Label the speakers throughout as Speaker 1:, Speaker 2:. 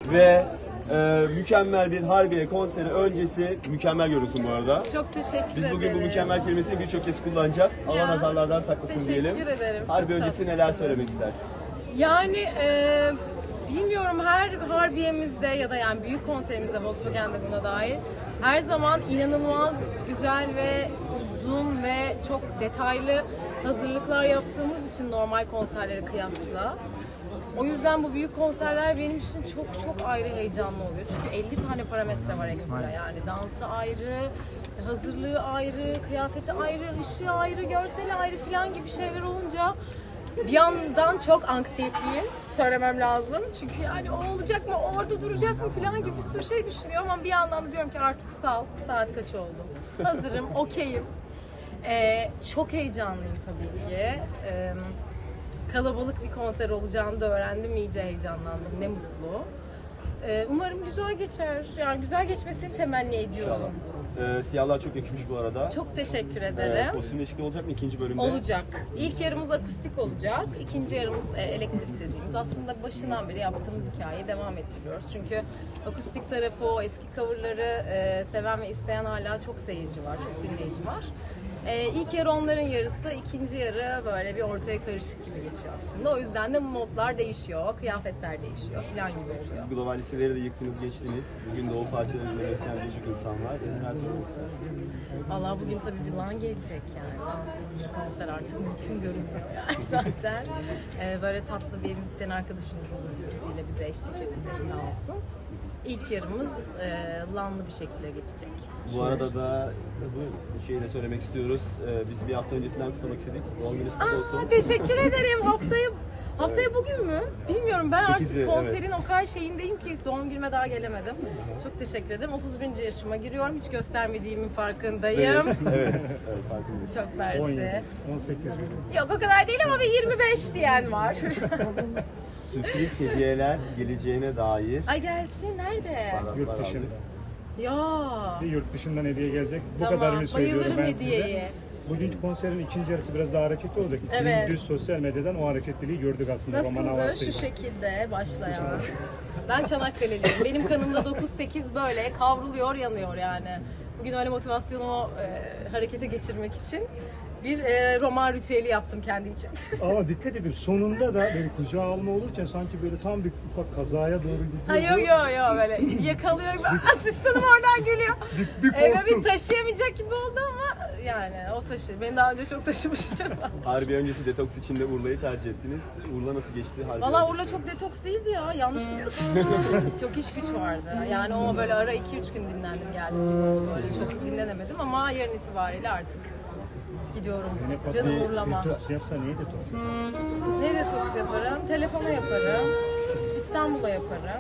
Speaker 1: ve mükemmel bir Harbiye konseri öncesi mükemmel görünsün bu arada.
Speaker 2: Çok teşekkür ederim.
Speaker 1: Biz bugün bu mükemmel kelimesini birçok kez kullanacağız. Allah nazarlardan saklasın diyelim.
Speaker 2: Teşekkür ederim.
Speaker 1: Harbiye öncesi neler söylemek istersin?
Speaker 2: Yani bilmiyorum, her Harbiye'mizde ya da yani büyük konserimizde, Volkswagen'de buna dahil, her zaman inanılmaz güzel ve uzun ve çok detaylı hazırlıklar yaptığımız için normal konserlere kıyasla. O yüzden bu büyük konserler benim için çok çok ayrı heyecanlı oluyor. Çünkü 50 tane parametre var ekstra yani. Dansı ayrı, hazırlığı ayrı, kıyafeti ayrı, ışığı ayrı, görseli ayrı falan gibi şeyler olunca bir yandan çok anksiyetiyim, söylemem lazım. Çünkü yani o olacak mı, o orada duracak mı falan gibi bir sürü şey düşünüyorum ama bir yandan da diyorum ki artık sal, saat kaç oldu. Hazırım, okeyim. Çok heyecanlıyım tabii ki. Kalabalık bir konser olacağını da öğrendim, iyice heyecanlandım, ne mutlu. Umarım güzel geçer, yani güzel geçmesini temenni ediyorum.
Speaker 1: Siyahlar çok yakışmış bu arada.
Speaker 2: Çok teşekkür ederim.
Speaker 1: Kostüm değişikliği olacak mı ikinci bölümde?
Speaker 2: Olacak. İlk yarımız akustik olacak, ikinci yarımız elektrik dediğimiz. Aslında başından beri yaptığımız hikayeyi devam ettiriyoruz. Çünkü akustik tarafı, o eski coverları seven ve isteyen hala çok seyirci var, çok dinleyici var. İlk yarı onların yarısı, ikinci yarı böyle bir ortaya karışık gibi geçiyor aslında. O yüzden de modlar değişiyor, kıyafetler değişiyor falan gibi oluyor.
Speaker 1: Global listeleri de yıktınız, geçtiniz. Bugün de o parçaları dinlemesinden birçok insan var. Neler söylemek istersiniz?
Speaker 2: Valla bugün tabii bir lan gelecek yani. Danssız konser artık mümkün görünmüyor yani zaten. Böyle tatlı bir müzisyen arkadaşımızın da sürpriziyle bize eşlik edecek, sağ olsun. İlk yarımız lanlı bir şekilde geçecek.
Speaker 1: Bu arada da bu şeyi de söylemek istiyoruz. Biz bir hafta öncesinden kutlamak istedik. Doğum gününüz kutlu olsun.
Speaker 2: Teşekkür ederim. Haftaya bugün mü? Bilmiyorum. Ben artık
Speaker 1: 8'i,
Speaker 2: konserin o kadar şeyindeyim ki doğum günüme daha gelemedim. Çok teşekkür ederim. 31. yaşıma giriyorum. Hiç göstermediğimin farkındayım.
Speaker 1: Evet, farkındayım.
Speaker 2: Çok mersi.
Speaker 3: 17, 18 bin.
Speaker 2: Yok o kadar değil ama bir 25 diyen var.
Speaker 1: Sürpriz hediyeler geleceğine dair.
Speaker 2: Ay gelsin, nerede?
Speaker 3: Yurt dışında.
Speaker 2: Ya.
Speaker 3: Bir yurt dışından hediye gelecek. Bu
Speaker 2: Tamam,
Speaker 3: kadarını söylüyorum
Speaker 2: bayılırım
Speaker 3: ben
Speaker 2: hediyeye.
Speaker 3: size. Bugünkü konserin ikinci yarısı biraz daha hareketli olacak.
Speaker 2: Evet.
Speaker 3: Düz sosyal medyadan o hareketliliği gördük aslında. Roman
Speaker 2: Nasıldı?
Speaker 3: havasıyla.
Speaker 2: Şu şekilde başlayan. Ben Çanakkale'liyim. Benim kanımda 9-8 böyle kavruluyor, yanıyor yani. Bugün öyle motivasyonumu harekete geçirmek için bir roman ritüeli yaptım kendi için.
Speaker 3: Ama dikkat edin, sonunda da böyle kucağa alma olurken sanki böyle tam bir ufak kazaya doğru gidiyor.
Speaker 2: Yok böyle yakalıyor. Asistanım oradan gülüyor. Bir taşıyamayacak gibi oldu ama yani o taşır. Beni daha önce çok taşımıştı.
Speaker 1: Harbiye öncesi detoks için de Urla'yı tercih ettiniz. Urla nasıl geçti?
Speaker 2: Valla Urla çok detoks değildi ya. Yanlış biliyorsunuz. Çok iş güç vardı. Yani o böyle ara 2-3 gün dinlendim geldim. Öyle çok dinlenemedim ama yarın itibariyle artık gidiyorum. Canım Urla'ma.
Speaker 3: Detoks yapsa niye detoks yapar?
Speaker 2: Ne detoks yaparım? Telefona yaparım. İstanbul'a yaparım.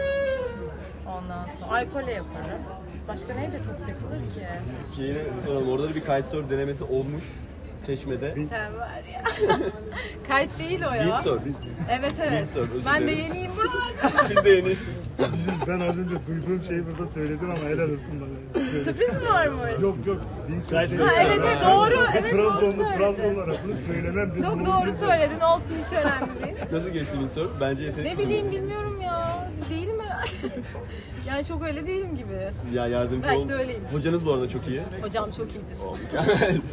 Speaker 2: Ondan sonra alkolle yaparım. Başka ne detoks yapılır ki?
Speaker 1: Şeyini soralım. Orada da bir kitesurf denemesi olmuş. Çeşme'de.
Speaker 2: Sen var ya. Kayıt değil o ya.
Speaker 1: Windsurf.
Speaker 2: Evet.
Speaker 1: Windsurf, özür
Speaker 2: Ben de
Speaker 1: dilerim.
Speaker 2: yeniyim buralarda.
Speaker 1: Biz de yeniyiz.
Speaker 3: Ben az önce duyduğum şeyi burada söyledim ama helal olsun bana.
Speaker 2: Sürpriz mi varmış?
Speaker 3: Yok.
Speaker 1: Kitesurf.
Speaker 2: Ha, evet doğru. Evet doğru
Speaker 3: Trabzonlu
Speaker 2: söyledin.
Speaker 3: olarak bunu söylemem.
Speaker 2: Çok doğru söyledin. Olsun, hiç önemli değil.
Speaker 1: Nasıl geçti windsurf? Bence yetenekli.
Speaker 2: Ne bileyim, bilmiyorum ya. Değilim herhalde. Yani çok öyle değilim gibi.
Speaker 1: Ya yardımcı
Speaker 2: Belki
Speaker 1: ol.
Speaker 2: de öyleyim.
Speaker 1: Hocanız bu arada çok iyi.
Speaker 2: Hocam çok iyidir.
Speaker 1: Mükemmel.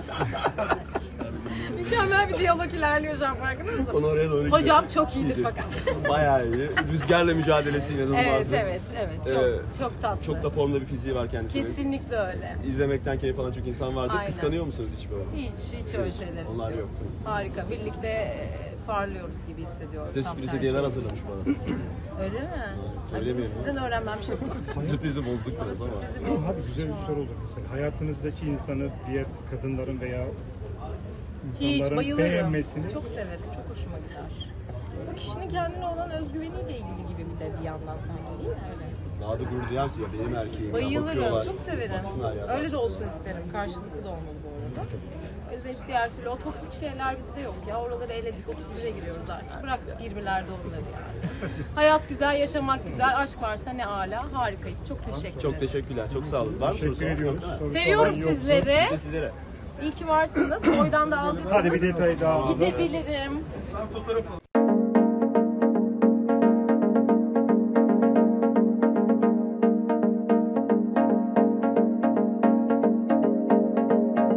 Speaker 2: Mükemmel bir diyalog ilerliyor şu an, farkında mısın?
Speaker 1: Onu oraya doğru gidiyor.
Speaker 2: Hocam çok iyidir fakat.
Speaker 1: Bayağı iyi. Rüzgarla mücadelesi inanılmazdı.
Speaker 2: Evet. Çok tatlı.
Speaker 1: Çok da formda bir fiziği var kendisinin.
Speaker 2: Kesinlikle öyle.
Speaker 1: İzlemekten keyif alan çok insan vardır.
Speaker 2: Aynen.
Speaker 1: Kıskanıyor musunuz hiç böyle?
Speaker 2: Hiç öyle şeylerimiz
Speaker 1: Onlar
Speaker 2: yok.
Speaker 1: yoktu.
Speaker 2: Harika. Birlikte parlıyoruz gibi hissediyorum.
Speaker 1: Size
Speaker 2: Tam
Speaker 1: sürpriz
Speaker 2: tersi.
Speaker 1: hediyeler hazırlamış bana.
Speaker 2: Öyle mi?
Speaker 1: Söylemiyorum.
Speaker 2: Sizden öğrenmem şey var.
Speaker 1: Sürprizi bozduk
Speaker 2: Ama
Speaker 1: biraz ama.
Speaker 2: sürprizi bu.
Speaker 3: Hadi güzel bir soru olur mesela. Hayatınızdaki insanı diğer kadınların veya
Speaker 2: Hiç,
Speaker 3: insanların
Speaker 2: bayılırım.
Speaker 3: beğenmesini
Speaker 2: Çok severim, çok hoşuma gider. O kişinin kendine olan özgüveniyle ilgili gibi bir yandan sanki, değil mi öyle?
Speaker 1: Daha da gurur duyarsın ya benim erkeğim. Ya,
Speaker 2: Bayılırım,
Speaker 1: bakıyorlar,
Speaker 2: çok severim.
Speaker 1: baksınlar ya.
Speaker 2: Öyle de olsun isterim, karşılıklı da olmalı bu arada. O yüzden hiç diğer türlü o toksik şeyler bizde yok ya. Oraları eledik, 31'e giriyoruz artık. Bıraktık 20'lerde onları yani. Hayat güzel, yaşamak güzel, aşk varsa ne âlâ, harikayız. Çok teşekkür ederim.
Speaker 1: Çok teşekkürler, çok sağ olun. Var mı
Speaker 3: teşekkür
Speaker 1: sorusu?
Speaker 3: ediyoruz. Sorusu
Speaker 2: Seviyorum
Speaker 3: olan yoktu.
Speaker 2: sizleri.
Speaker 1: Biz de sizlere.
Speaker 2: İyi ki varsınız. Boydan da aldıysanız
Speaker 3: Hadi bir detay daha alalım.
Speaker 2: gidebilirim.
Speaker 1: Ben fotoğraf